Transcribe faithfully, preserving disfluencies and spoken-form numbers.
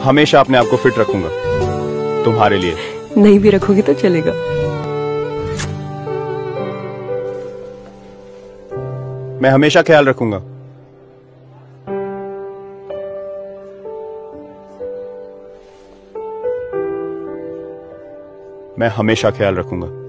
हमेशा अपने आप को फिट रखूंगा तुम्हारे लिए। नहीं भी रखोगे तो चलेगा। मैं हमेशा ख्याल रखूंगा। मैं हमेशा ख्याल रखूंगा।